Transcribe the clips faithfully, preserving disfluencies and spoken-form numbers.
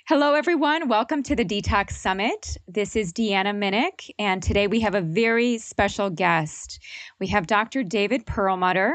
Hello, everyone. Welcome to the Detox Summit. This is Deanna Minnick, and today we have a very special guest. We have Doctor David Perlmutter.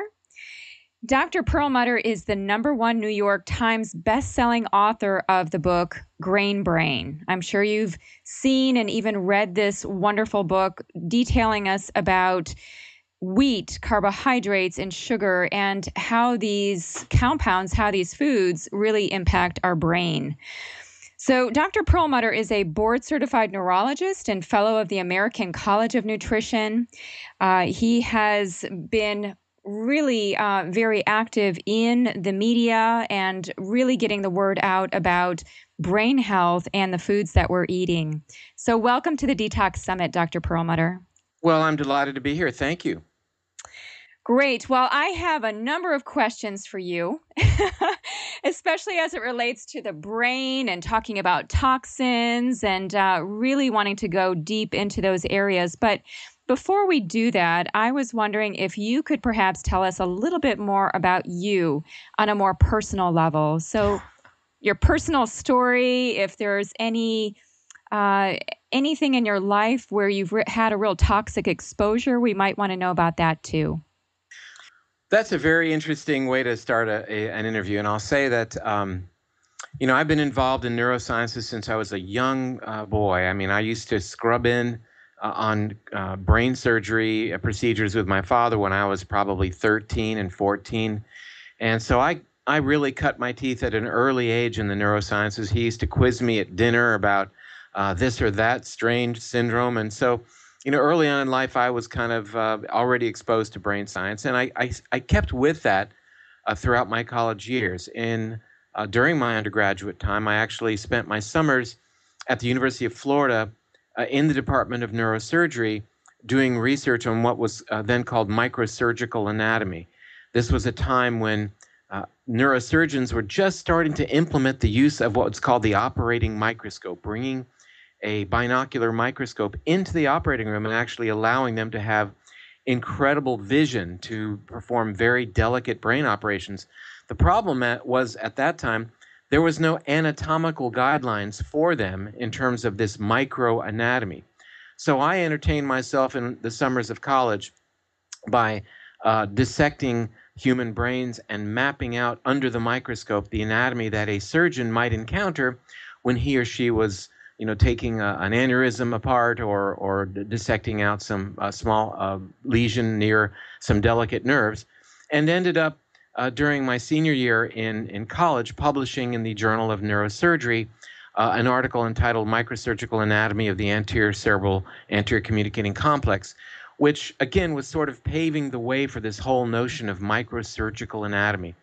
Doctor Perlmutter is the number one New York Times bestselling author of the book Grain Brain. I'm sure you've seen and even read this wonderful book detailing us about wheat, carbohydrates, and sugar, and how these compounds, how these foods really impact our brain. So Doctor Perlmutter is a board-certified neurologist and fellow of the American College of Nutrition. Uh, he has been really uh, very active in the media and really getting the word out about brain health and the foods that we're eating. So welcome to the Detox Summit, Doctor Perlmutter. Well, I'm delighted to be here. Thank you. Great. Well, I have a number of questions for you, especially as it relates to the brain and talking about toxins and uh, really wanting to go deep into those areas. But before we do that, I was wondering if you could perhaps tell us a little bit more about you on a more personal level. So your personal story, if there's any uh, anything in your life where you've re- had a real toxic exposure, we might want to know about that too. That's a very interesting way to start a, a, an interview. And I'll say that, um, you know, I've been involved in neurosciences since I was a young uh, boy. I mean, I used to scrub in uh, on uh, brain surgery uh, procedures with my father when I was probably thirteen and fourteen. And so I, I really cut my teeth at an early age in the neurosciences. He used to quiz me at dinner about uh, this or that strange syndrome. And so you know, early on in life, I was kind of uh, already exposed to brain science, and I, I, I kept with that uh, throughout my college years. In uh, during my undergraduate time, I actually spent my summers at the University of Florida uh, in the Department of Neurosurgery doing research on what was uh, then called microsurgical anatomy. This was a time when uh, neurosurgeons were just starting to implement the use of what's called the operating microscope, bringing a binocular microscope into the operating room and actually allowing them to have incredible vision to perform very delicate brain operations. The problem at, was at that time, there was no anatomical guidelines for them in terms of this microanatomy. So I entertained myself in the summers of college by uh, dissecting human brains and mapping out under the microscope the anatomy that a surgeon might encounter when he or she was you know, taking a, an aneurysm apart or or dissecting out some uh, small uh, lesion near some delicate nerves, and ended up uh, during my senior year in, in college publishing in the Journal of Neurosurgery uh, an article entitled Microsurgical Anatomy of the Anterior Cerebral Anterior Communicating Complex, which again was sort of paving the way for this whole notion of microsurgical anatomy.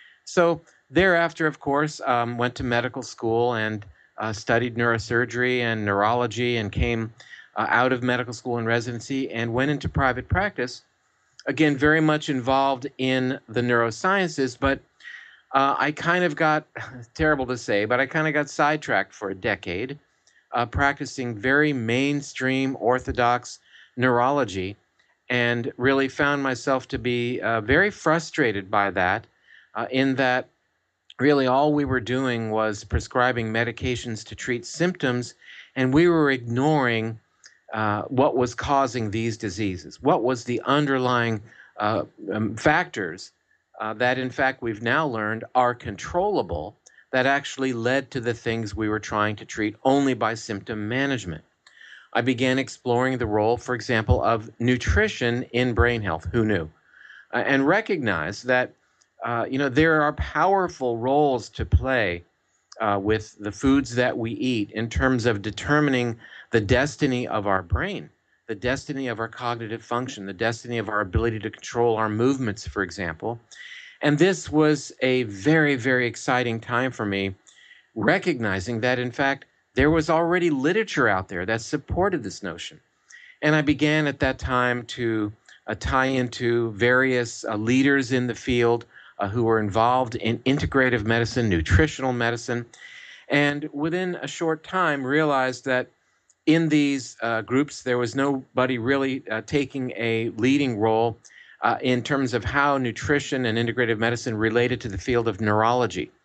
So thereafter, of course, um, went to medical school and Uh, studied neurosurgery and neurology and came uh, out of medical school and residency and went into private practice. Again, very much involved in the neurosciences, but uh, I kind of got, terrible to say, but I kind of got sidetracked for a decade, uh, practicing very mainstream orthodox neurology, and really found myself to be uh, very frustrated by that, uh, in that really all we were doing was prescribing medications to treat symptoms, and we were ignoring uh, what was causing these diseases. What was the underlying uh, um, factors uh, that, in fact, we've now learned are controllable that actually led to the things we were trying to treat only by symptom management. I began exploring the role, for example, of nutrition in brain health. Who knew? Uh, and recognized that Uh, you know, there are powerful roles to play uh, with the foods that we eat in terms of determining the destiny of our brain, the destiny of our cognitive function, the destiny of our ability to control our movements, for example. And this was a very, very exciting time for me, recognizing that, in fact, there was already literature out there that supported this notion. And I began at that time to uh, tie into various uh, leaders in the field uh, who were involved in integrative medicine, nutritional medicine, and within a short time realized that in these uh, groups, there was nobody really uh, taking a leading role uh, in terms of how nutrition and integrative medicine related to the field of neurology.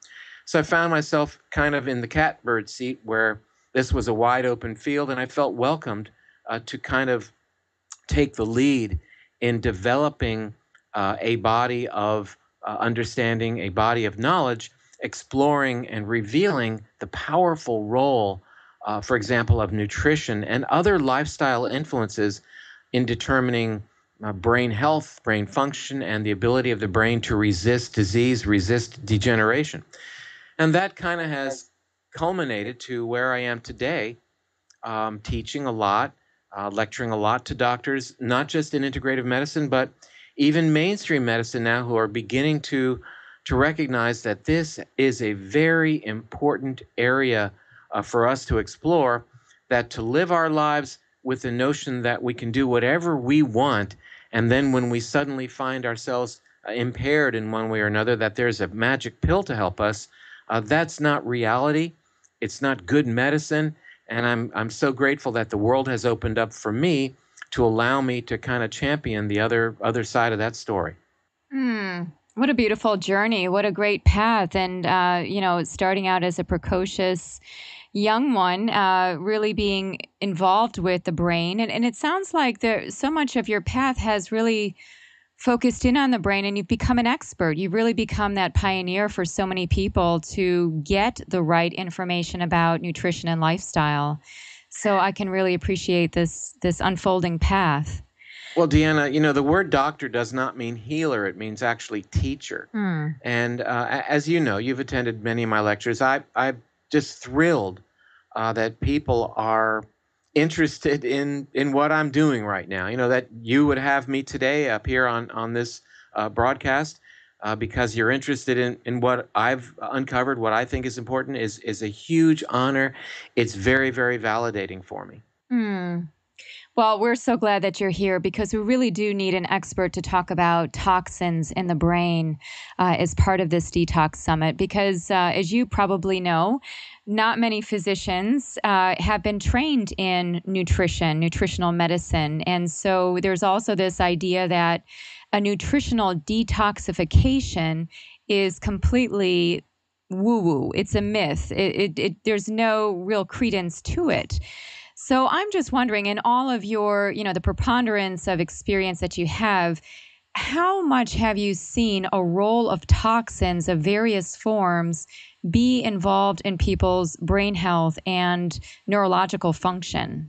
So I found myself kind of in the catbird seat where this was a wide open field, and I felt welcomed uh, to kind of take the lead in developing uh, a body of uh, understanding, a body of knowledge, exploring and revealing the powerful role, uh, for example, of nutrition and other lifestyle influences in determining uh, brain health, brain function, and the ability of the brain to resist disease, resist degeneration. And that kind of has culminated to where I am today, um, teaching a lot, uh, lecturing a lot to doctors, not just in integrative medicine, but even mainstream medicine now, who are beginning to to recognize that this is a very important area uh, for us to explore, that to live our lives with the notion that we can do whatever we want, and then when we suddenly find ourselves uh, impaired in one way or another, that there's a magic pill to help us, uh, that's not reality. It's not good medicine. And I'm I'm so grateful that the world has opened up for me to allow me to kind of champion the other other side of that story. Hmm. What a beautiful journey. What a great path. And, uh, you know, starting out as a precocious young one, uh, really being involved with the brain. And, and it sounds like there so much of your path has really focused in on the brain, and you've become an expert. You've really become that pioneer for so many people to get the right information about nutrition and lifestyle. So I can really appreciate this this unfolding path. Well, Deanna, you know, the word doctor does not mean healer. It means actually teacher. Hmm. And uh, a- as you know, you've attended many of my lectures. I, I'm just thrilled uh, that people are interested in in what I'm doing right now. You know, that you would have me today up here on on this uh, broadcast uh, because you're interested in in what I've uncovered, what I think is important, is is a huge honor. It's very, very validating for me. Hmm. Well, we're so glad that you're here because we really do need an expert to talk about toxins in the brain uh, as part of this detox summit. Because, uh, as you probably know, not many physicians uh, have been trained in nutrition, nutritional medicine. And so there's also this idea that a nutritional detoxification is completely woo woo. It's a myth. It, it, it, there's no real credence to it. So I'm just wondering, in all of your, you know, the preponderance of experience that you have, how much have you seen a role of toxins of various forms be involved in people's brain health and neurological function?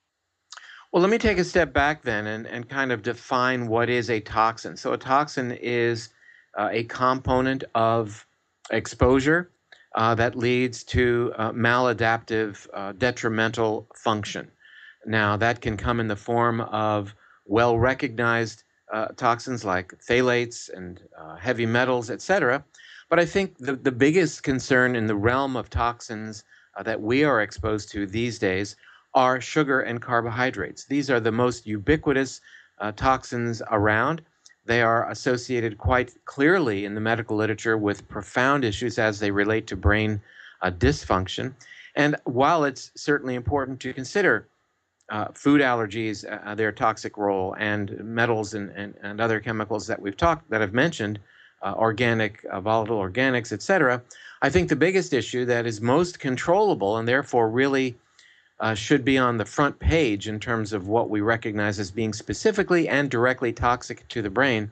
Well, let me take a step back then and, and kind of define what is a toxin. So, a toxin is uh, a component of exposure uh, that leads to uh, maladaptive, uh, detrimental function. Now, that can come in the form of well recognized uh, toxins like phthalates and uh, heavy metals, et cetera. But I think the, the biggest concern in the realm of toxins uh, that we are exposed to these days are sugar and carbohydrates. These are the most ubiquitous uh, toxins around. They are associated quite clearly in the medical literature with profound issues as they relate to brain uh, dysfunction. And while it's certainly important to consider uh, food allergies, uh, their toxic role, and metals and, and, and other chemicals that we've talked, that I've mentioned, uh, organic, uh, volatile organics, et cetera, I think the biggest issue that is most controllable and therefore really uh, should be on the front page in terms of what we recognize as being specifically and directly toxic to the brain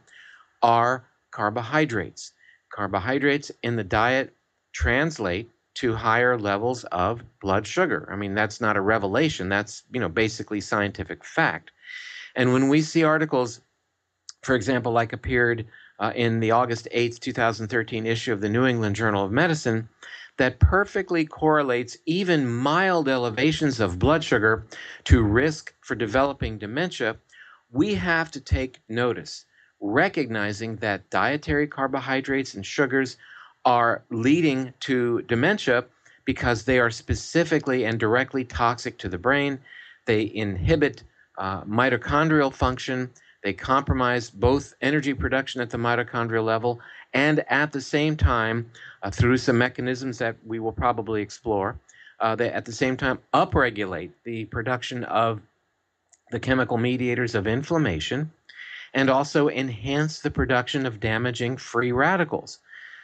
are carbohydrates. Carbohydrates in the diet translate to higher levels of blood sugar. I mean, that's not a revelation. That's, you know, basically scientific fact. And when we see articles, for example, like appeared uh, in the August eighth, two thousand thirteen issue of the New England Journal of Medicine, that perfectly correlates even mild elevations of blood sugar to risk for developing dementia, we have to take notice, recognizing that dietary carbohydrates and sugars are leading to dementia because they are specifically and directly toxic to the brain. They inhibit uh, mitochondrial function. They compromise both energy production at the mitochondrial level and at the same time, uh, through some mechanisms that we will probably explore, uh, they at the same time upregulate the production of the chemical mediators of inflammation and also enhance the production of damaging free radicals.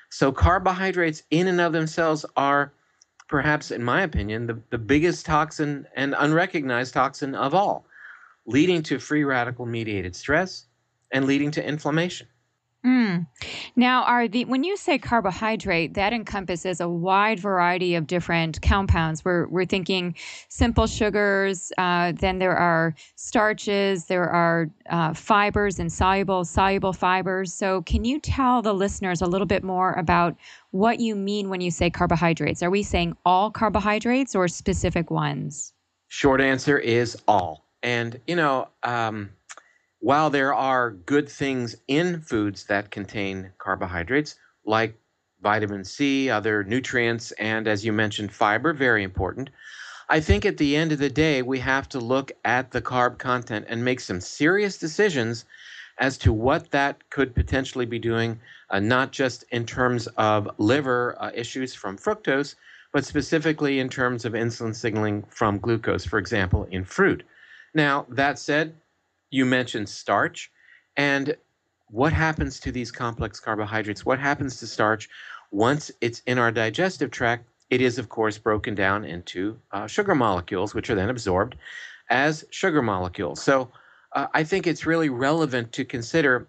So carbohydrates in and of themselves are perhaps, in my opinion, the, the biggest toxin and unrecognized toxin of all, leading to free radical mediated stress and leading to inflammation. Mm. Now, are the when you say carbohydrate, that encompasses a wide variety of different compounds. We're we're thinking simple sugars. Uh, then there are starches. There are uh, fibers and soluble soluble fibers. So, can you tell the listeners a little bit more about what you mean when you say carbohydrates? Are we saying all carbohydrates or specific ones? Short answer is all. And you know. Um, While there are good things in foods that contain carbohydrates, like vitamin C, other nutrients, and as you mentioned, fiber, very important, I think at the end of the day, we have to look at the carb content and make some serious decisions as to what that could potentially be doing, uh, not just in terms of liver uh, issues from fructose, but specifically in terms of insulin signaling from glucose, for example, in fruit. Now, that said, you mentioned starch. And what happens to these complex carbohydrates? What happens to starch once it's in our digestive tract? It is, of course, broken down into uh, sugar molecules, which are then absorbed as sugar molecules. So uh, I think it's really relevant to consider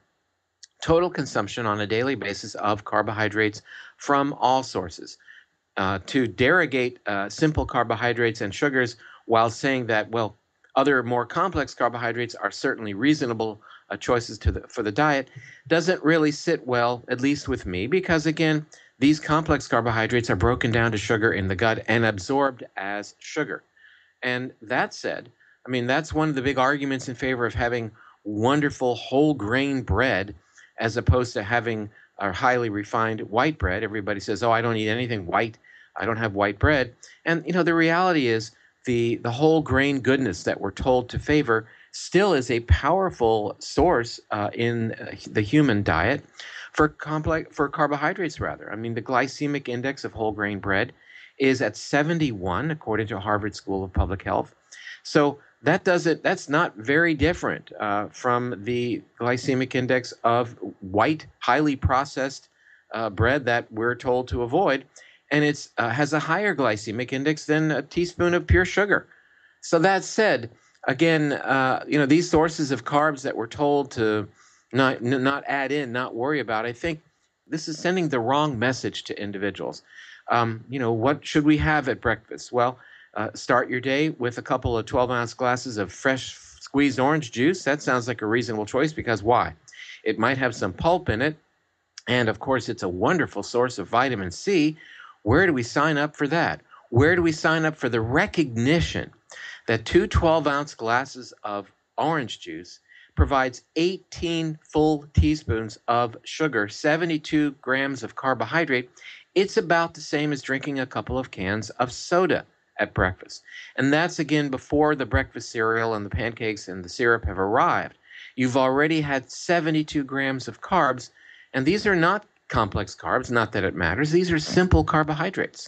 total consumption on a daily basis of carbohydrates from all sources. Uh, to derogate uh, simple carbohydrates and sugars while saying that, well, other more complex carbohydrates are certainly reasonable uh, choices to the, for the diet doesn't really sit well, at least with me, because again, these complex carbohydrates are broken down to sugar in the gut and absorbed as sugar. And that said, I mean, that's one of the big arguments in favor of having wonderful whole grain bread as opposed to having a highly refined white bread. Everybody says, oh, I don't eat anything white. I don't have white bread. And, you know, the reality is the, the whole grain goodness that we're told to favor still is a powerful source uh, in uh, the human diet for complex for carbohydrates, rather. I mean, the glycemic index of whole grain bread is at seventy-one, according to Harvard School of Public Health. So that doesn't that's not very different uh, from the glycemic index of white, highly processed uh, bread that we're told to avoid, and it's uh, has a higher glycemic index than a teaspoon of pure sugar. So that said, again, uh, you know, these sources of carbs that we're told to not n- not add in, not worry about, I think this is sending the wrong message to individuals. Um, you know, what should we have at breakfast? Well, uh, start your day with a couple of twelve ounce glasses of fresh squeezed orange juice. That sounds like a reasonable choice because why? It might have some pulp in it. And of course, it's a wonderful source of vitamin C. Where do we sign up for that? Where do we sign up for the recognition that two twelve ounce glasses of orange juice provides eighteen full teaspoons of sugar, seventy-two grams of carbohydrate? It's about the same as drinking a couple of cans of soda at breakfast. And that's again before the breakfast cereal and the pancakes and the syrup have arrived. You've already had seventy-two grams of carbs, and these are not complex carbs, not that it matters. These are simple carbohydrates.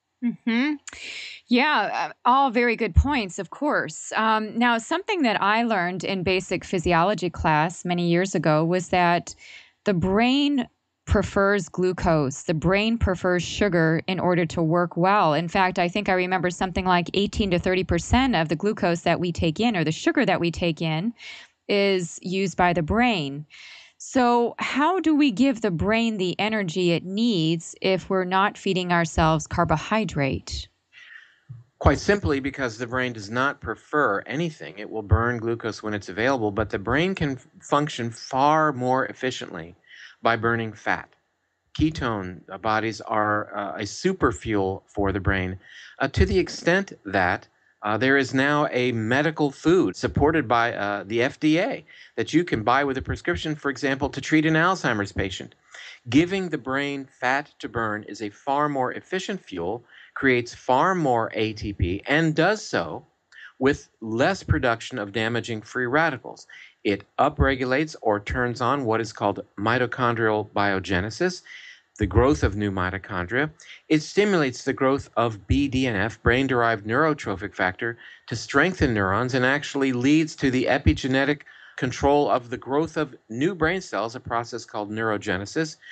Hmm. Yeah, uh, all very good points, of course. Um, now, something that I learned in basic physiology class many years ago was that the brain prefers glucose. The brain prefers sugar in order to work well. In fact, I think I remember something like eighteen to thirty percent of the glucose that we take in or the sugar that we take in is used by the brain. So, how do we give the brain the energy it needs if we're not feeding ourselves carbohydrate? Quite simply because the brain does not prefer anything. It will burn glucose when it's available, but the brain can f- function far more efficiently by burning fat. Ketone uh, bodies are uh, a super fuel for the brain uh, to the extent that uh, there is now a medical food supported by uh, the F D A that you can buy with a prescription, for example, to treat an Alzheimer's patient. Giving the brain fat to burn is a far more efficient fuel, creates far more A T P, and does so with less production of damaging free radicals. It upregulates or turns on what is called mitochondrial biogenesis, the growth of new mitochondria. It stimulates the growth of B D N F, brain derived neurotrophic factor, to strengthen neurons and actually leads to the epigenetic control of the growth of new brain cells, a process called neurogenesis.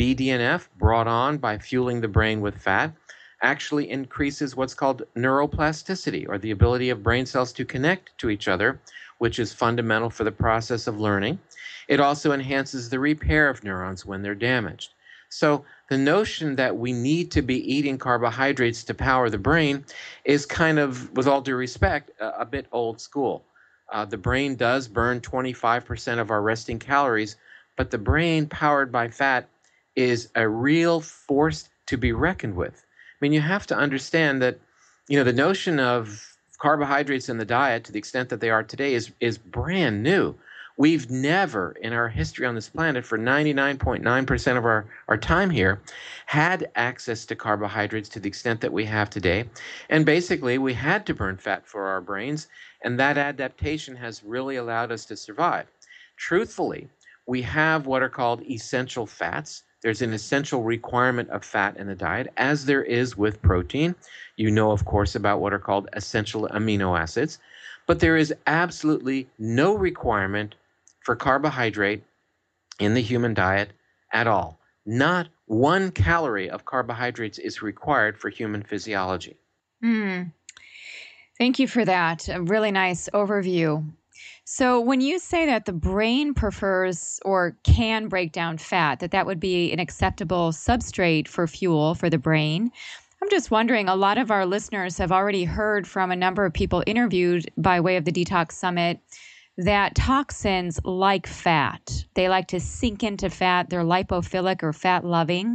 B D N F, brought on by fueling the brain with fat, actually increases what's called neuroplasticity, or the ability of brain cells to connect to each other, which is fundamental for the process of learning. It also enhances the repair of neurons when they're damaged. So the notion that we need to be eating carbohydrates to power the brain is kind of, with all due respect, a, a bit old school. Uh, the brain does burn twenty-five percent of our resting calories, but the brain powered by fat is a real force to be reckoned with. I mean, you have to understand that, you know, the notion of carbohydrates in the diet, to the extent that they are today, is, is brand new. We've never, in our history on this planet, for ninety-nine point nine percent of our, our time here, had access to carbohydrates to the extent that we have today. And basically, we had to burn fat for our brains, and that adaptation has really allowed us to survive. Truthfully, we have what are called essential fats. There's an essential requirement of fat in the diet, as there is with protein. You know, of course, about what are called essential amino acids. But there is absolutely no requirement for carbohydrate in the human diet at all. Not one calorie of carbohydrates is required for human physiology. Mm. Thank you for that. A really nice overview. So when you say that the brain prefers or can break down fat, that that would be an acceptable substrate for fuel for the brain, I'm just wondering, a lot of our listeners have already heard from a number of people interviewed by way of the Detox Summit that toxins like fat. They like to sink into fat. They're lipophilic or fat-loving.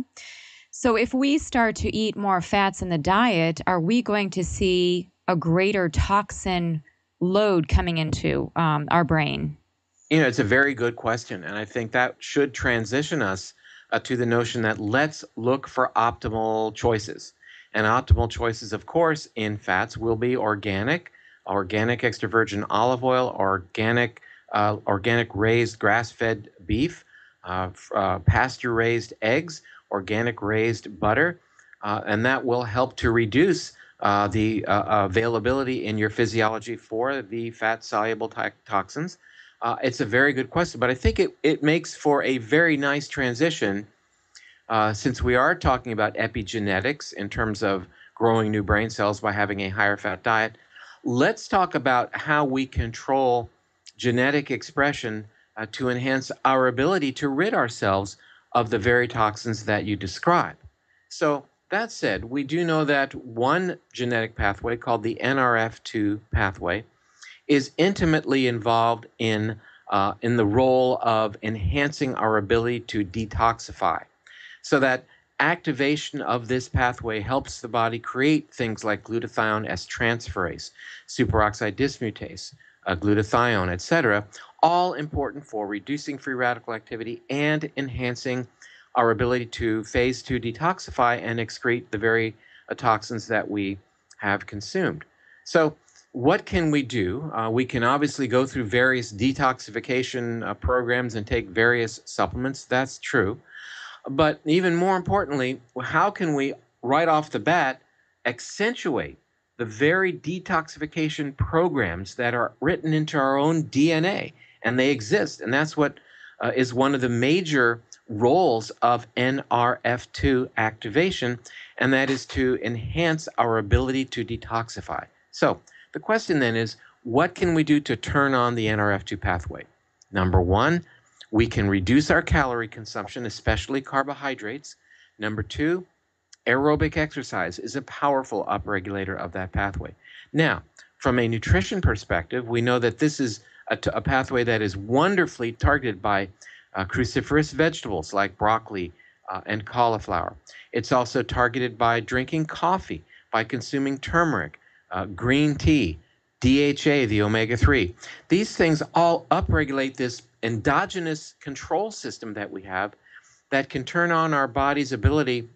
So if we start to eat more fats in the diet, are we going to see a greater toxin load coming into um, our brain? You know, it's a very good question. And I think that should transition us uh, to the notion that let's look for optimal choices. And optimal choices, of course, in fats will be organic, organic extra virgin olive oil, organic, uh, organic raised grass-fed beef, uh, uh, pasture-raised eggs, organic raised butter, uh, and that will help to reduce uh, the uh, availability in your physiology for the fat-soluble to- toxins. Uh, it's a very good question, but I think it, it makes for a very nice transition. Uh, since we are talking about epigenetics in terms of growing new brain cells by having a higher fat diet, let's talk about how we control genetic expression uh, to enhance our ability to rid ourselves of the very toxins that you describe. So that said, we do know that one genetic pathway called the N R F two pathway is intimately involved in, uh, in the role of enhancing our ability to detoxify. So that activation of this pathway helps the body create things like glutathione S-transferase, superoxide dismutase, uh, glutathione, et cetera, all important for reducing free radical activity and enhancing our ability to phase two detoxify and excrete the very uh, toxins that we have consumed. So what can we do? Uh, we can obviously go through various detoxification uh, programs and take various supplements. That's true. But even more importantly, how can we, right off the bat, accentuate the very detoxification programs that are written into our own D N A? And they exist. And that's what uh, is one of the major roles of N R F two activation, and that is to enhance our ability to detoxify. So the question then is, what can we do to turn on the N R F two pathway? Number one, we can reduce our calorie consumption, especially carbohydrates. Number two, aerobic exercise is a powerful upregulator of that pathway. Now, from a nutrition perspective, we know that this is a, a pathway that is wonderfully targeted by uh, cruciferous vegetables like broccoli uh, and cauliflower. It's also targeted by drinking coffee, by consuming turmeric, uh, green tea, D H A, the omega three. These things all upregulate this endogenous control system that we have that can turn on our body's ability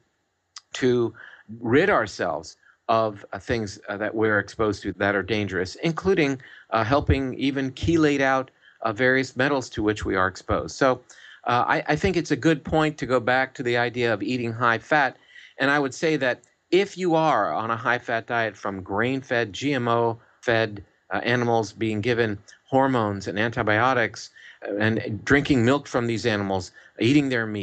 to rid ourselves of uh, things uh, that we're exposed to that are dangerous, including uh, helping even chelate out uh, various metals to which we are exposed. So uh, I, I think it's a good point to go back to the idea of eating high fat. And I would say that if you are on a high fat diet from grain-fed, G M O-fed uh, animals being given hormones and antibiotics, and drinking milk from these animals, eating their meat,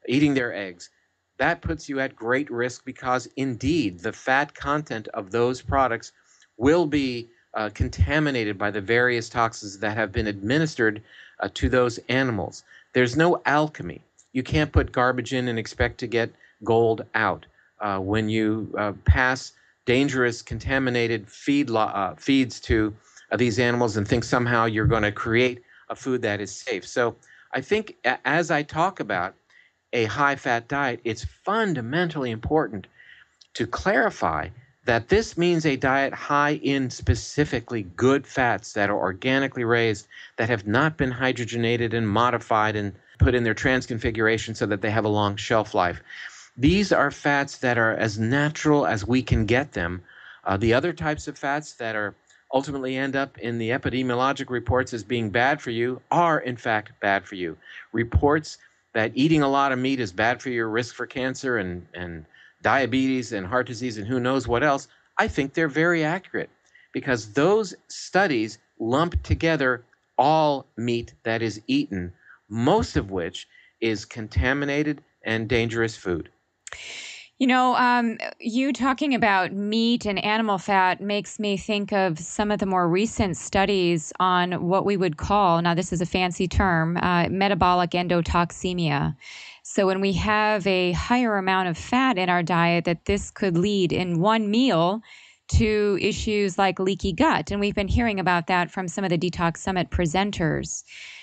eating their eggs. That puts you at great risk because indeed the fat content of those products will be uh, contaminated by the various toxins that have been administered uh, to those animals. There's no alchemy. You can't put garbage in and expect to get gold out. Uh, when you uh, pass dangerous contaminated feed lo- uh, feeds to uh, these animals and think somehow you're going to create a food that is safe. So I think a- as I talk about a high-fat diet, it's fundamentally important to clarify that this means a diet high in specifically good fats that are organically raised, that have not been hydrogenated and modified and put in their transconfiguration so that they have a long shelf life. These are fats that are as natural as we can get them. Uh, the other types of fats that are ultimately end up in the epidemiologic reports as being bad for you are in fact bad for you. Reports that eating a lot of meat is bad for your risk for cancer and, and diabetes and heart disease and who knows what else, I think they're very accurate because those studies lump together all meat that is eaten, most of which is contaminated and dangerous food. You know, um, you talking about meat and animal fat makes me think of some of the more recent studies on what we would call, now this is a fancy term, uh, metabolic endotoxemia. So when we have a higher amount of fat in our diet, that this could lead in one meal to issues like leaky gut. And we've been hearing about that from some of the Detox Summit presenters.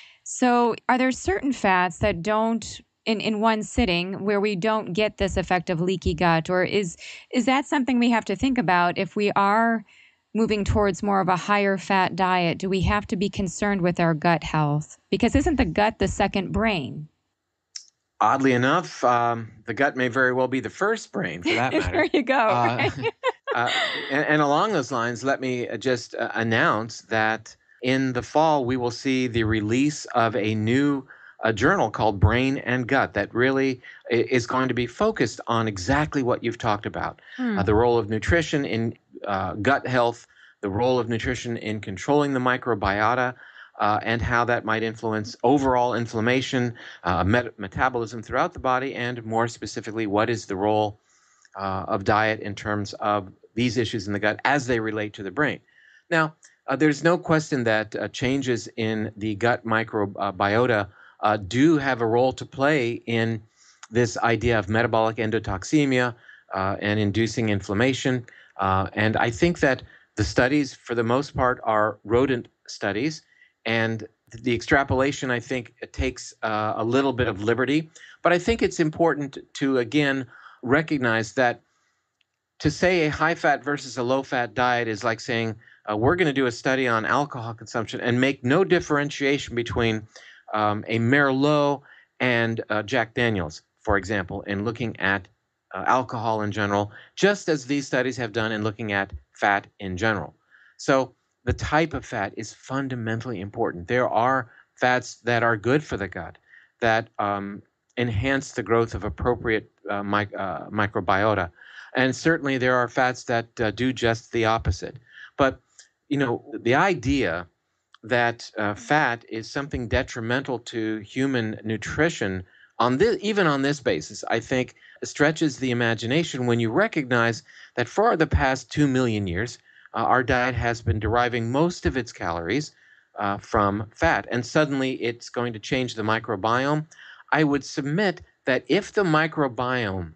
So are there certain fats that don't in, in one sitting where we don't get this effect of leaky gut? Or is is that something we have to think about if we are moving towards more of a higher fat diet? Do we have to be concerned with our gut health? Because isn't the gut the second brain? Oddly enough, um, the gut may very well be the first brain for that matter. There you go. Uh, Right? uh, and, and along those lines, let me uh, just uh, announce that in the fall, we will see the release of a new a journal called Brain and Gut that really i- is going to be focused on exactly what you've talked about, Hmm. uh, the role of nutrition in uh, gut health, the role of nutrition in controlling the microbiota, uh, and how that might influence overall inflammation, uh, met- metabolism throughout the body, and more specifically, what is the role uh, of diet in terms of these issues in the gut as they relate to the brain. Now, uh, there's no question that uh, changes in the gut microbiota uh, do have a role to play in this idea of metabolic endotoxemia uh, and inducing inflammation. Uh, and I think that the studies, for the most part, are rodent studies. And the extrapolation, I think, it takes uh, a little bit of liberty. But I think it's important to, again, recognize that to say a high fat versus a low fat diet is like saying uh, we're going to do a study on alcohol consumption and make no differentiation between um, a Merlot and uh, Jack Daniels, for example, in looking at uh, alcohol in general, just as these studies have done in looking at fat in general. So the type of fat is fundamentally important. There are fats that are good for the gut, that um, enhance the growth of appropriate uh, mic- uh, microbiota. And certainly there are fats that uh, do just the opposite. But, you know, the idea that uh, fat is something detrimental to human nutrition on this, even on this basis, I think stretches the imagination when you recognize that for the past two million years, uh, our diet has been deriving most of its calories uh, from fat, and suddenly it's going to change the microbiome. I would submit that if the microbiome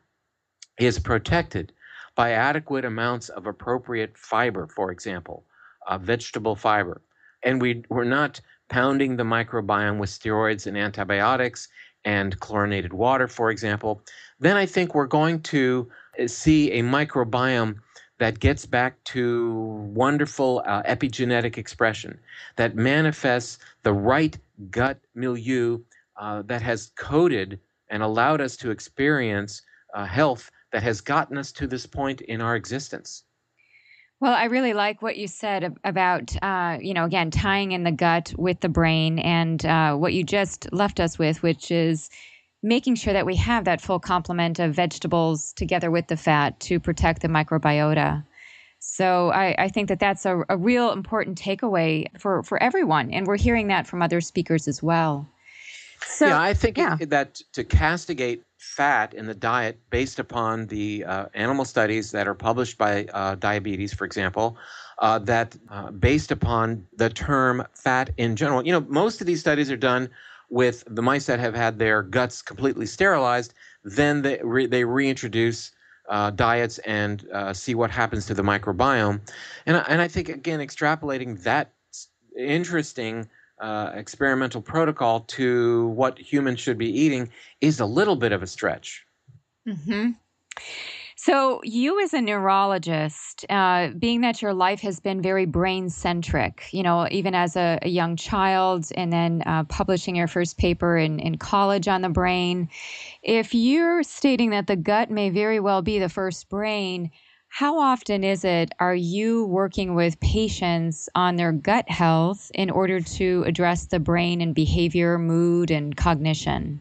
is protected by adequate amounts of appropriate fiber, for example, uh, vegetable fiber. And we, we're not pounding the microbiome with steroids and antibiotics and chlorinated water, for example, then I think we're going to uh, see a microbiome that gets back to wonderful uh, epigenetic expression, that manifests the right gut milieu uh, that has coded and allowed us to experience uh, health that has gotten us to this point in our existence. Well, I really like what you said ab- about, uh, you know, again, tying in the gut with the brain and uh, what you just left us with, which is making sure that we have that full complement of vegetables together with the fat to protect the microbiota. So I, I think that that's a, a real important takeaway for, for everyone. And we're hearing that from other speakers as well. So, Yeah, I think yeah. it, that to castigate fat in the diet based upon the uh, animal studies that are published by uh, diabetes, for example, uh, that uh, based upon the term fat in general, you know, most of these studies are done with the mice that have had their guts completely sterilized. Then they, re- they reintroduce uh, diets and uh, see what happens to the microbiome. And, I- and I think, again, extrapolating that s- interesting uh, experimental protocol to what humans should be eating is a little bit of a stretch. hmm So, you as a neurologist, uh, being that your life has been very brain centric, you know, even as a, a young child, and then uh, publishing your first paper in, in college on the brain, if you're stating that the gut may very well be the first brain, how often is it are you working with patients on their gut health in order to address the brain and behavior, mood, and cognition?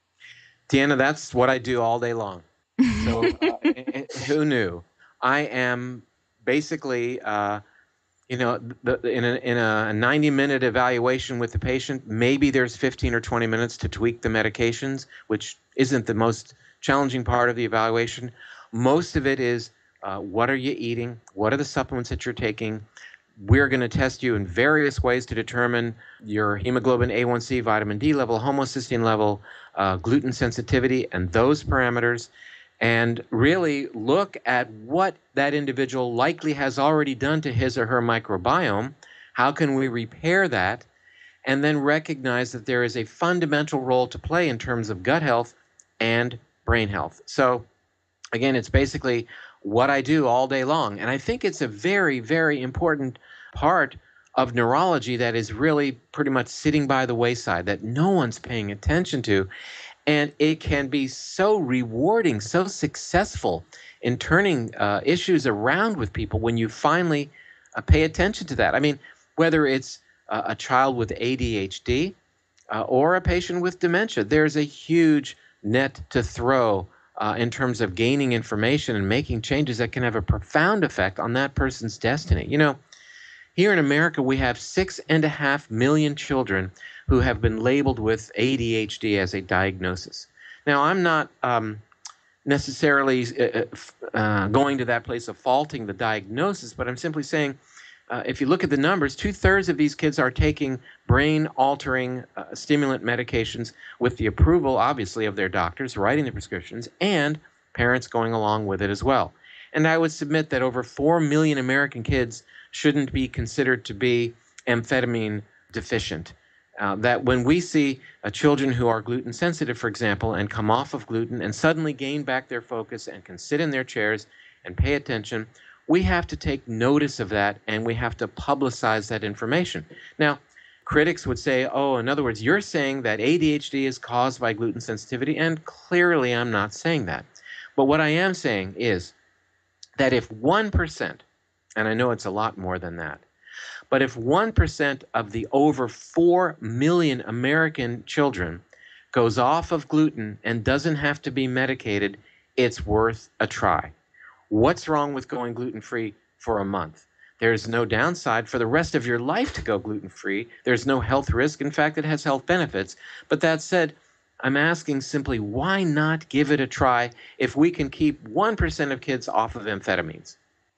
Deanna, that's what I do all day long. So uh, eh, eh, who knew? I am basically, uh, you know, the, in a, in a ninety minute evaluation with the patient, maybe there's fifteen or twenty minutes to tweak the medications, which isn't the most challenging part of the evaluation. Most of it is uh, what are you eating? What are the supplements that you're taking? We're going to test you in various ways to determine your hemoglobin A one C, vitamin D level, homocysteine level, uh, gluten sensitivity, and those parameters, and really look at what that individual likely has already done to his or her microbiome. How can we repair that? And then recognize that there is a fundamental role to play in terms of gut health and brain health. So, again, it's basically what I do all day long. And I think it's a very, very important part of neurology that is really pretty much sitting by the wayside, that no one's paying attention to. And it can be so rewarding, so successful in turning uh, issues around with people when you finally uh, pay attention to that. I mean, whether it's uh, a child with A D H D uh, or a patient with dementia, there's a huge net to throw uh, in terms of gaining information and making changes that can have a profound effect on that person's destiny. You know, here in America, we have six and a half million children who have been labeled with A D H D as a diagnosis. Now, I'm not um, necessarily uh, uh, going to that place of faulting the diagnosis, but I'm simply saying uh, if you look at the numbers, two thirds of these kids are taking brain altering uh, stimulant medications with the approval, obviously, of their doctors writing the prescriptions and parents going along with it as well. And I would submit that over four million American kids shouldn't be considered to be amphetamine deficient. Uh, that when we see uh, children who are gluten sensitive, for example, and come off of gluten and suddenly gain back their focus and can sit in their chairs and pay attention, we have to take notice of that and we have to publicize that information. Now, critics would say, oh, in other words, you're saying that A D H D is caused by gluten sensitivity, and clearly I'm not saying that. But what I am saying is that if one percent, and I know it's a lot more than that, but if one percent of the over four million American children goes off of gluten and doesn't have to be medicated, it's worth a try. What's wrong with going gluten-free for a month? There's no downside for the rest of your life to go gluten-free. There's no health risk. In fact, it has health benefits. But that said, I'm asking simply, why not give it a try if we can keep one percent of kids off of amphetamines?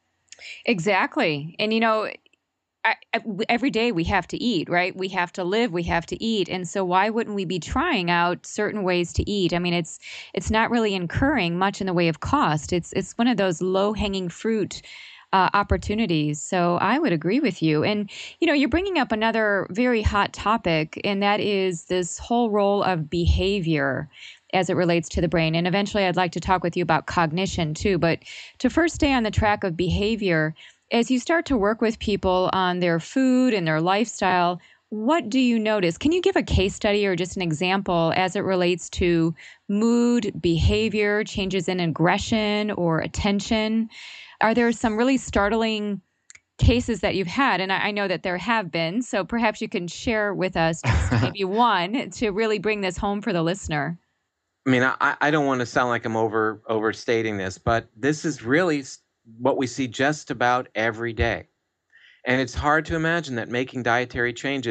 Exactly. And, you know, I, I- w- every day we have to eat, right? We have to live, we have to eat. And so why wouldn't we be trying out certain ways to eat? I mean, it's it's not really incurring much in the way of cost. It's it's one of those low-hanging fruit uh, opportunities. So I would agree with you. And you know, you're bringing up another very hot topic, and that is this whole role of behavior as it relates to the brain. And eventually I'd like to talk with you about cognition too, but to first stay on the track of behavior, as you start to work with people on their food and their lifestyle, what do you notice? Can you give a case study or just an example as it relates to mood, behavior, changes in aggression or attention? Are there some really startling cases that you've had? And I, I know that there have been. So perhaps you can share with us just maybe one to really bring this home for the listener. I mean, I, I don't want to sound like I'm over overstating this, but this is really s- what we see just about every day. And it's hard to imagine that making dietary changes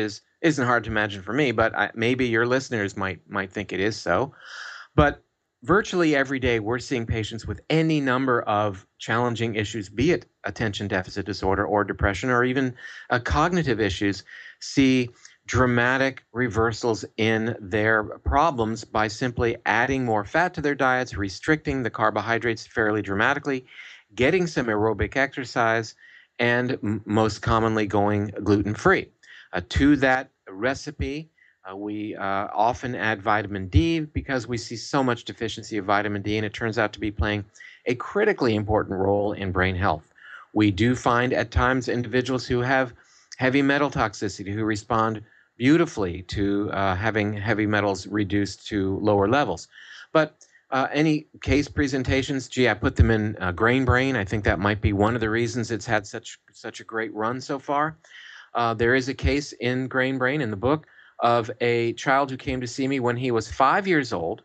isn't hard to imagine for me, but I, maybe your listeners might might think it is so. But virtually every day, we're seeing patients with any number of challenging issues, be it attention deficit disorder or depression or even uh, cognitive issues, see dramatic reversals in their problems by simply adding more fat to their diets, restricting the carbohydrates fairly dramatically, getting some aerobic exercise, and m- most commonly going gluten-free. Uh, to that recipe, uh, we uh, often add vitamin D because we see so much deficiency of vitamin D, and it turns out to be playing a critically important role in brain health. We do find at times individuals who have heavy metal toxicity who respond beautifully to uh, having heavy metals reduced to lower levels. But uh, any case presentations, gee, I put them in uh, Grain Brain. I think that might be one of the reasons it's had such such a great run so far. Uh, there is a case in Grain Brain in the book of a child who came to see me when he was five years old,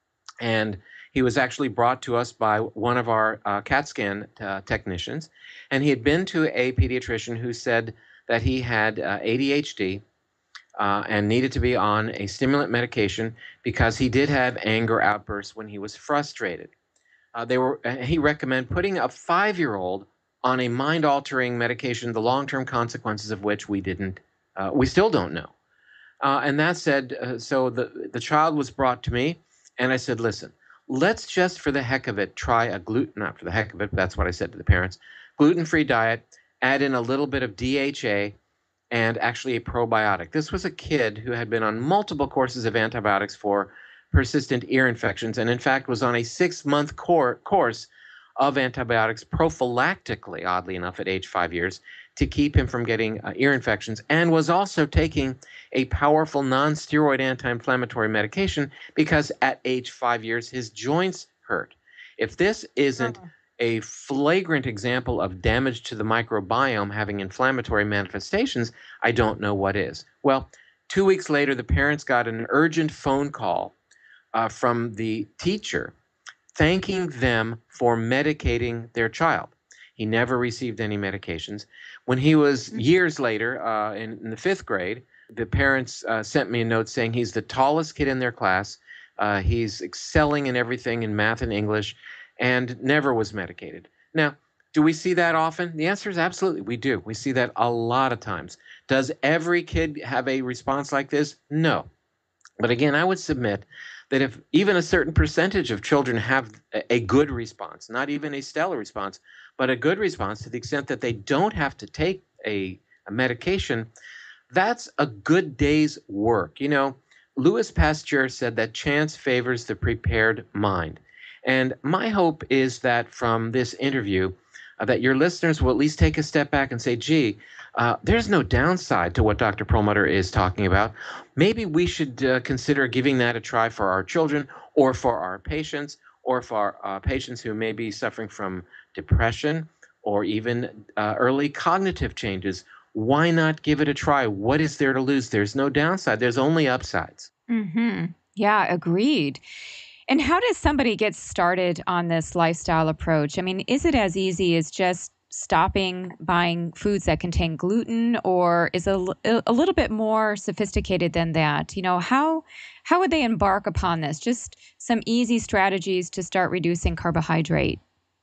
and he was actually brought to us by one of our uh, CAT scan uh, technicians, and he had been to a pediatrician who said that he had uh, A D H D uh, and needed to be on a stimulant medication because he did have anger outbursts when he was frustrated. Uh, they were uh, he recommended putting a five-year-old on a mind-altering medication, the long-term consequences of which we didn't, uh, we still don't know. Uh, and that said, uh, so the, the child was brought to me, and I said, listen, let's just for the heck of it try a gluten, not for the heck of it, but that's what I said to the parents, gluten-free diet, add in a little bit of D H A and actually a probiotic. This was a kid who had been on multiple courses of antibiotics for persistent ear infections, and in fact was on a six-month cor- course of antibiotics prophylactically, oddly enough, at age five years, to keep him from getting uh, ear infections, and was also taking a powerful non-steroid anti-inflammatory medication because at age five years, his joints hurt. If this isn't Oh. a flagrant example of damage to the microbiome having inflammatory manifestations, I don't know what is. Well, two weeks later, the parents got an urgent phone call uh, from the teacher thanking them for medicating their child. He never received any medications. When he was years later, uh, in, in the fifth grade, the parents uh, sent me a note saying he's the tallest kid in their class. Uh, he's excelling in everything in math and English, and never was medicated. Now, do we see that often? The answer is absolutely, we do. We see that a lot of times. Does every kid have a response like this? No. But again, I would submit that if even a certain percentage of children have a good response, not even a stellar response, but a good response to the extent that they don't have to take a, a medication, that's a good day's work. You know, Louis Pasteur said that chance favors the prepared mind. And my hope is that from this interview, uh, that your listeners will at least take a step back and say, gee, uh, there's no downside to what Doctor Perlmutter is talking about. Maybe we should uh, consider giving that a try for our children or for our patients or for uh, patients who may be suffering from depression or even uh, early cognitive changes. Why not give it a try? What is there to lose? There's no downside. There's only upsides. Mm-hmm. Yeah, agreed. And how does somebody get started on this lifestyle approach? I mean, is it as easy as just stopping buying foods that contain gluten, or is it a, a little bit more sophisticated than that? You know, how how would they embark upon this? Just some easy strategies to start reducing carbohydrate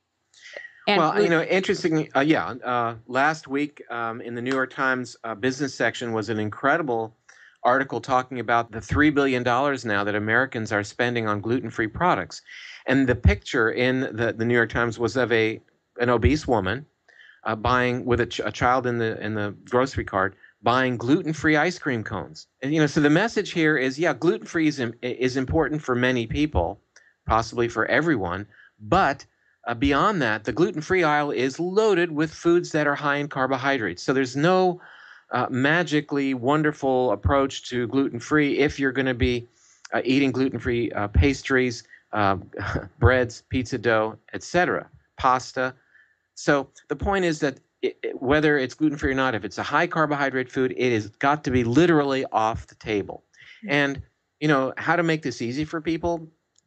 and Well, you know, gluten. interesting. Uh, yeah, uh, last week um, in the New York Times uh, business section was an incredible article talking about the three billion dollars now that Americans are spending on gluten-free products. And the picture in the, the New York Times was of a an obese woman uh, buying with a, ch- a child in the in the grocery cart buying gluten-free ice cream cones. And you know, so the message here is, yeah, gluten-free is, im- is important for many people, possibly for everyone, but uh, beyond that, the gluten-free aisle is loaded with foods that are high in carbohydrates. So there's no uh, magically wonderful approach to gluten-free if you're going to be uh, eating gluten-free uh, pastries, uh, breads, pizza dough, et cetera, pasta. So the point is that it, it, whether it's gluten-free or not, if it's a high carbohydrate food, it has got to be literally off the table. And, you know, how to make this easy for people?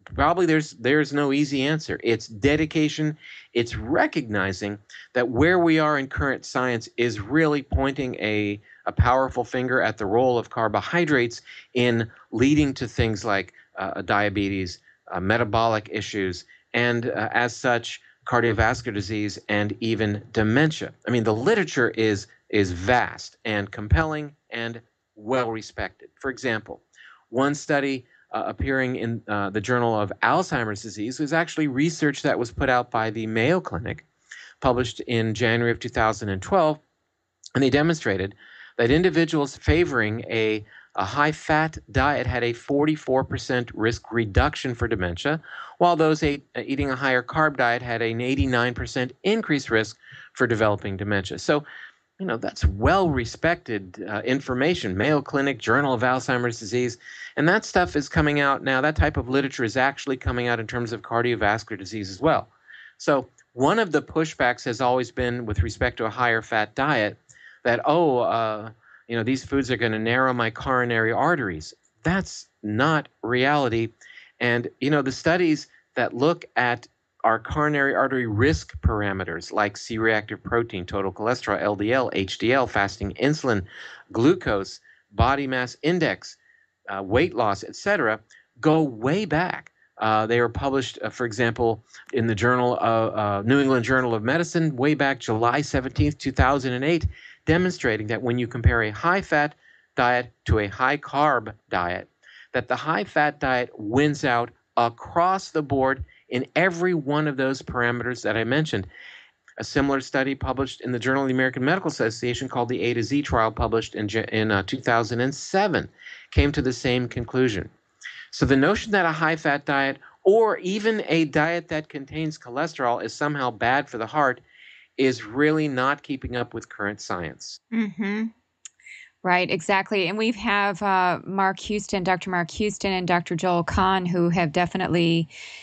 probably there's there's no easy answer. It's dedication. It's recognizing that where we are in current science is really pointing a a powerful finger at the role of carbohydrates in leading to things like uh, diabetes, uh, metabolic issues, and uh, as such, cardiovascular disease and even dementia. I mean, the literature is is vast and compelling and well respected. For example, one study uh, appearing in uh, the Journal of Alzheimer's Disease was actually research that was put out by the Mayo Clinic, published in January of two thousand twelve, and they demonstrated that individuals favoring a, a high-fat diet had a forty-four percent risk reduction for dementia, while those ate, uh, eating a higher carb diet had an eighty-nine percent increased risk for developing dementia. So, you know, that's well-respected uh, information. Mayo Clinic, Journal of Alzheimer's Disease, and that stuff is coming out now. That type of literature is actually coming out in terms of cardiovascular disease as well. So one of the pushbacks has always been with respect to a higher fat diet that, oh, uh, you know, these foods are going to narrow my coronary arteries. That's not reality. And, you know, the studies that look at our coronary artery risk parameters like C-reactive protein, total cholesterol, L D L, H D L, fasting insulin, glucose, body mass index, uh, weight loss, et cetera, go way back. Uh, they were published, uh, for example, in the Journal of uh, New England Journal of Medicine way back July seventeenth, two thousand eight, demonstrating that when you compare a high-fat diet to a high-carb diet, that the high-fat diet wins out across the board in every one of those parameters that I mentioned. A similar study published in the Journal of the American Medical Association called the A to Z trial, published in, in uh, two thousand seven, came to the same conclusion. So the notion that a high-fat diet or even a diet that contains cholesterol is somehow bad for the heart is really not keeping up with current science. Mm-hmm. Right, exactly. And we have uh, Mark Houston, Doctor Mark Houston and Doctor Joel Kahn, who have definitely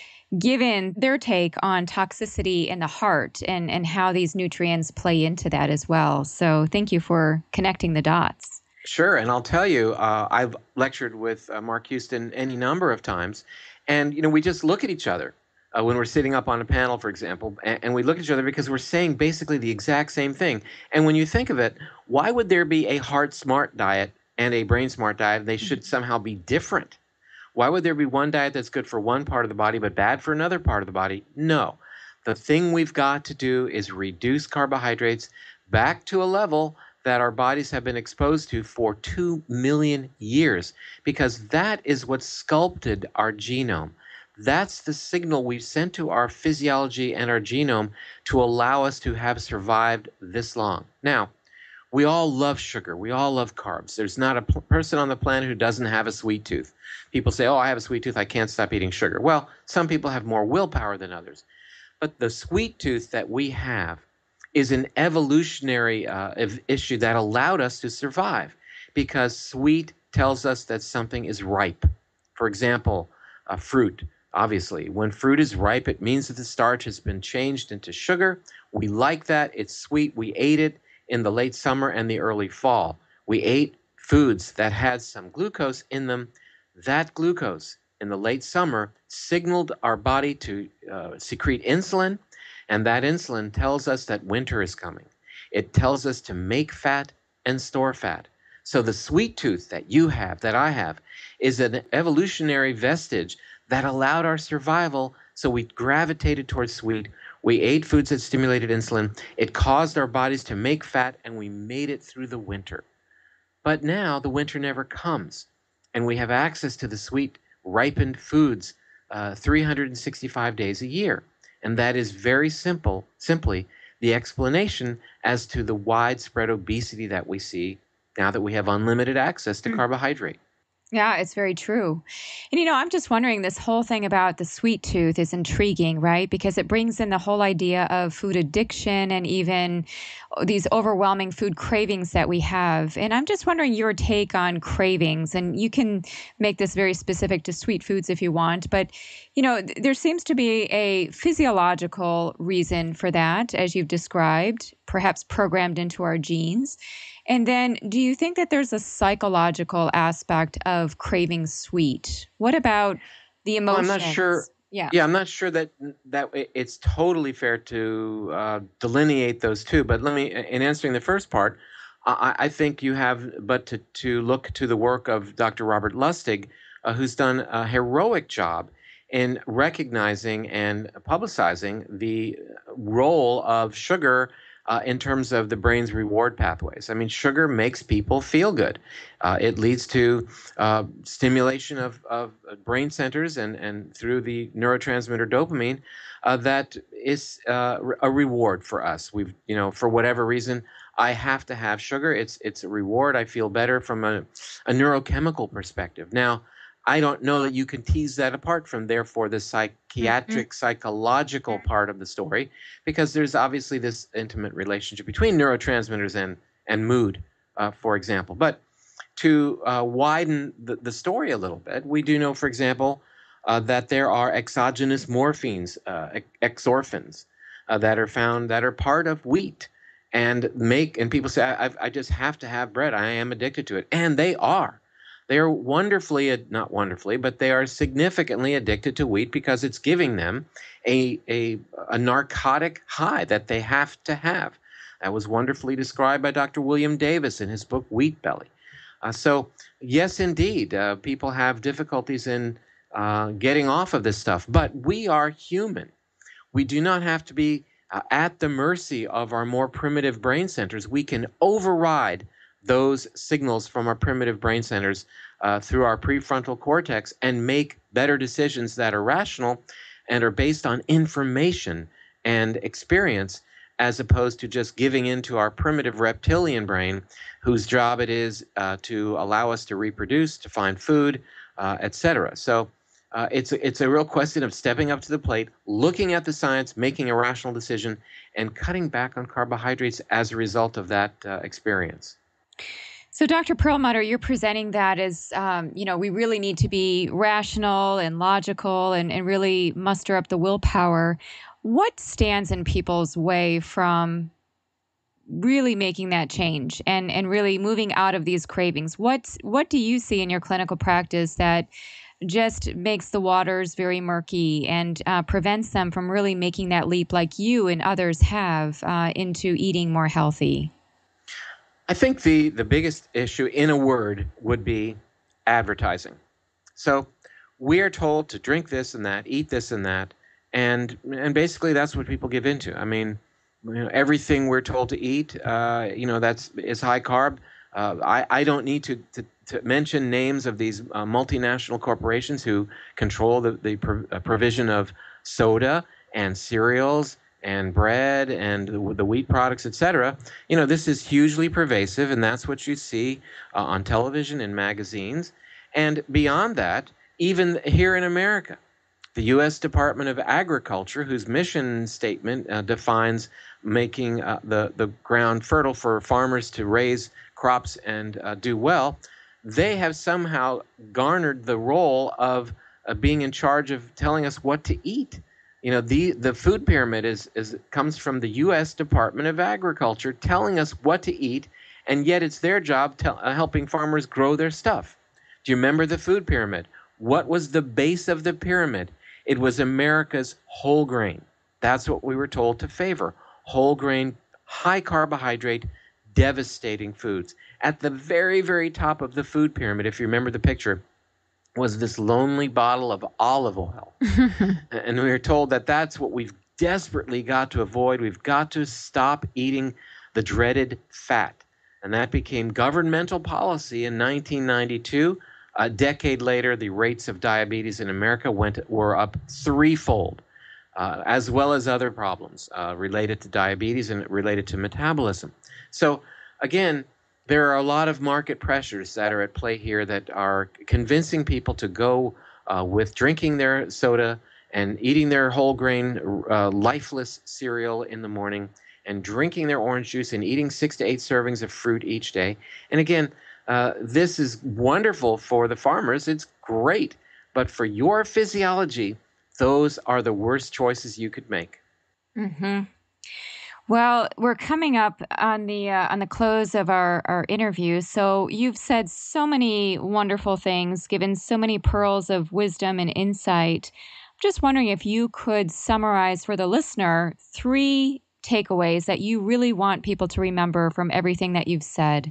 given their take on toxicity in the heart and, and how these nutrients play into that as well. So thank you for connecting the dots. Sure. And I'll tell you, uh, I've lectured with uh, Mark Houston any number of times. And, you know, we just look at each other uh, when we're sitting up on a panel, for example, and, and we look at each other because we're saying basically the exact same thing. And when you think of it, why would there be a heart smart diet and a brain smart diet? They should somehow be different. Why would there be one diet that's good for one part of the body but bad for another part of the body? No. The thing we've got to do is reduce carbohydrates back to a level that our bodies have been exposed to for two million years, because that is what sculpted our genome. That's the signal we sent to our physiology and our genome to allow us to have survived this long. Now, we all love sugar. We all love carbs. There's not a p- person on the planet who doesn't have a sweet tooth. People say, oh, I have a sweet tooth. I can't stop eating sugar. Well, some people have more willpower than others. But the sweet tooth that we have is an evolutionary uh, issue that allowed us to survive, because sweet tells us that something is ripe. For example, uh, fruit. Obviously, when fruit is ripe, it means that the starch has been changed into sugar. We like that. It's sweet. We ate it in the late summer and the early fall. We ate foods that had some glucose in them. That glucose in the late summer signaled our body to uh, secrete insulin, and that insulin tells us that winter is coming. It tells us to make fat and store fat. So the sweet tooth that you have, that I have, is an evolutionary vestige that allowed our survival, so we gravitated towards sweet. We ate foods that stimulated insulin. It caused our bodies to make fat, and we made it through the winter. But now the winter never comes, and we have access to the sweet, ripened foods uh, three hundred sixty-five days a year. And that is very simple, simply the explanation as to the widespread obesity that we see now that we have unlimited access to mm. carbohydrate. Yeah, it's very true. And, you know, I'm just wondering, this whole thing about the sweet tooth is intriguing, right? Because it brings in the whole idea of food addiction and even these overwhelming food cravings that we have. And I'm just wondering your take on cravings. And you can make this very specific to sweet foods if you want. But, you know, th- there seems to be a physiological reason for that, as you've described, perhaps programmed into our genes. And then do you think that there's a psychological aspect of craving sweet? What about the Well, I'm not sure. emotions. Yeah. Yeah, I'm not sure that that i- it's totally fair to uh, delineate those two. But let me, in answering the first part, I, I think you have but to to look to the work of Doctor Robert Lustig, uh, who's done a heroic job in recognizing and publicizing the role of sugar. Uh, in terms of the brain's reward pathways. I mean, sugar makes people feel good. Uh, it leads to uh, stimulation of, of brain centers and, and through the neurotransmitter dopamine uh, that is uh, a reward for us. We've, you know, for whatever reason, I have to have sugar. It's it's a reward. I feel better from a, a neurochemical perspective. Now, I don't know that you can tease that apart from therefore the Hmm. psychiatric, psychological part of the story, because there's obviously this intimate relationship between neurotransmitters and and mood, uh, for example. But to uh, widen the, the story a little bit, we do know, for example, uh, that there are exogenous morphines, uh, exorphins, uh, that are found that are part of wheat and make, and people say, I, I just have to have bread. I am addicted to it. And they are. They are wonderfully, not wonderfully, but they are significantly addicted to wheat because it's giving them a, a, a narcotic high that they have to have. That was wonderfully described by Doctor William Davis in his book Wheat Belly. Uh, so, yes, indeed, uh, people have difficulties in uh, getting off of this stuff, but we are human. We do not have to be uh, at the mercy of our more primitive brain centers. We can override those signals from our primitive brain centers uh, through our prefrontal cortex and make better decisions that are rational and are based on information and experience, as opposed to just giving into our primitive reptilian brain, whose job it is uh, to allow us to reproduce, to find food, uh, et cetera. So uh, it's a, it's a real question of stepping up to the plate, looking at the science, making a rational decision, and cutting back on carbohydrates as a result of that uh, experience. So, Doctor Perlmutter, you're presenting that as, um, you know, we really need to be rational and logical and, and really muster up the willpower. What stands in people's way from really making that change and, and really moving out of these cravings? What, what do you see in your clinical practice that just makes the waters very murky and uh, prevents them from really making that leap like you and others have uh, into eating more healthy? I think the, the biggest issue, in a word, would be advertising. So we are told to drink this and that, eat this and that, and and basically that's what people give into. I mean, you know, everything we're told to eat, uh, you know, that's is high carb. Uh, I I don't need to, to to mention names of these uh, multinational corporations who control the the pro- uh, provision of soda and cereals and bread and the, the wheat products, et cetera. You know, this is hugely pervasive, and that's what you see uh, on television and magazines. And beyond that, even here in America, the U S Department of Agriculture, whose mission statement uh, defines making uh, the, the ground fertile for farmers to raise crops and uh, do well, they have somehow garnered the role of uh, being in charge of telling us what to eat. You know, the, the food pyramid is, is comes from the U S Department of Agriculture telling us what to eat, and yet it's their job to, uh, helping farmers grow their stuff. Do you remember the food pyramid? What was the base of the pyramid? It was America's whole grain. That's what we were told to favor. Whole grain, high carbohydrate, devastating foods. At the very, very top of the food pyramid, if you remember the picture, was this lonely bottle of olive oil. And we were told that that's what we've desperately got to avoid. We've got to stop eating the dreaded fat. And that became governmental policy in nineteen ninety-two. A decade later, the rates of diabetes in America went were up threefold, uh, as well as other problems uh, related to diabetes and related to metabolism. So, again, there are a lot of market pressures that are at play here that are convincing people to go uh, with drinking their soda and eating their whole grain, uh, lifeless cereal in the morning, and drinking their orange juice and eating six to eight servings of fruit each day. And again, uh, this is wonderful for the farmers. It's great. But for your physiology, those are the worst choices you could make. Hmm. Well, we're coming up on the uh, on the close of our our interview. So you've said so many wonderful things, given so many pearls of wisdom and insight. I'm just wondering if you could summarize for the listener three takeaways that you really want people to remember from everything that you've said.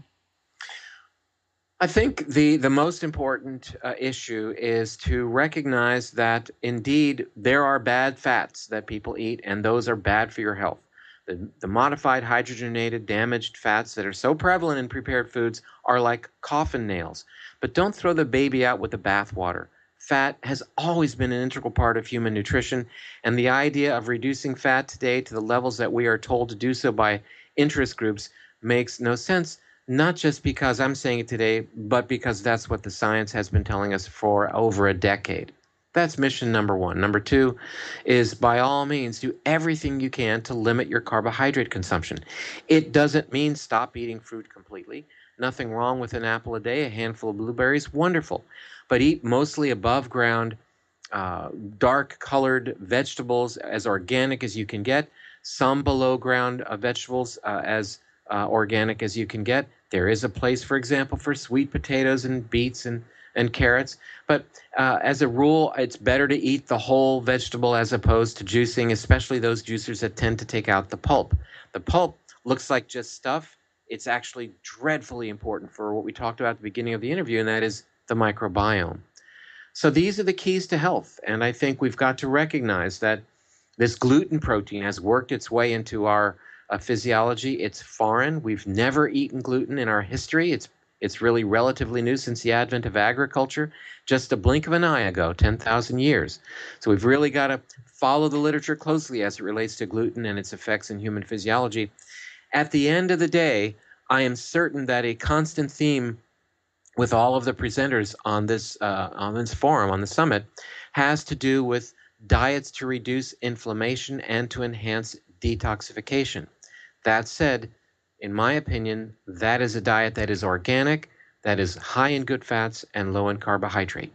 I think the, the most important uh, issue is to recognize that indeed there are bad fats that people eat, and those are bad for your health. The, the modified hydrogenated damaged fats that are so prevalent in prepared foods are like coffin nails. But don't throw the baby out with the bathwater. Fat has always been an integral part of human nutrition, and the idea of reducing fat today to the levels that we are told to do so by interest groups makes no sense. Not just because I'm saying it today, but because that's what the science has been telling us for over a decade. That's mission number one. Number two is, by all means, do everything you can to limit your carbohydrate consumption. It doesn't mean stop eating fruit completely. Nothing wrong with an apple a day, a handful of blueberries, wonderful. But eat mostly above ground, uh, dark colored vegetables as organic as you can get, some below ground uh, vegetables uh, as Uh, organic as you can get. There is a place, for example, for sweet potatoes and beets and, and carrots. But uh, as a rule, it's better to eat the whole vegetable as opposed to juicing, especially those juicers that tend to take out the pulp. The pulp looks like just stuff. It's actually dreadfully important for what we talked about at the beginning of the interview, and that is the microbiome. So these are the keys to health. And I think we've got to recognize that this gluten protein has worked its way into our uh, physiology. It's foreign. We've never eaten gluten in our history. It's it's really relatively new since the advent of agriculture, just a blink of an eye ago, ten thousand years. So we've really got to follow the literature closely as it relates to gluten and its effects in human physiology. At the end of the day, I am certain that a constant theme with all of the presenters on this uh, on this forum, on the summit, has to do with diets to reduce inflammation and to enhance detoxification. That said, in my opinion, that is a diet that is organic, that is high in good fats and low in carbohydrate.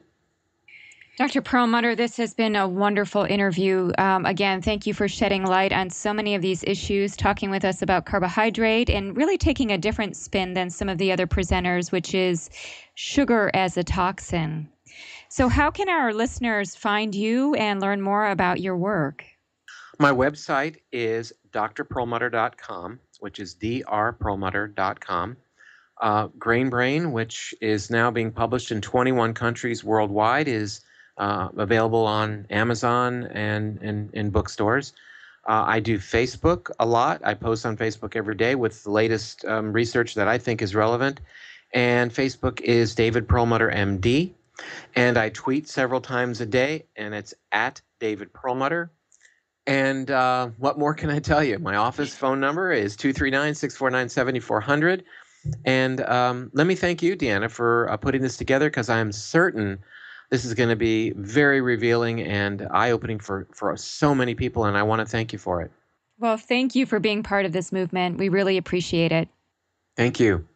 Doctor Perlmutter, this has been a wonderful interview. Um, again, thank you for shedding light on so many of these issues, talking with us about carbohydrate and really taking a different spin than some of the other presenters, which is sugar as a toxin. So how can our listeners find you and learn more about your work? My website is d r perlmutter dot com, which is d r perlmutter dot com. Uh, Grain Brain, which is now being published in twenty-one countries worldwide, is uh, available on Amazon and in, in bookstores. Uh, I do Facebook a lot. I post on Facebook every day with the latest um, research that I think is relevant. And Facebook is David Perlmutter, M D. And I tweet several times a day, and it's at David Perlmutter. And uh, what more can I tell you? My office phone number is two three nine, six four nine, seven four zero zero. And um, let me thank you, Deanna, for uh, putting this together, because I'm certain this is going to be very revealing and eye-opening for, for so many people, and I want to thank you for it. Well, thank you for being part of this movement. We really appreciate it. Thank you.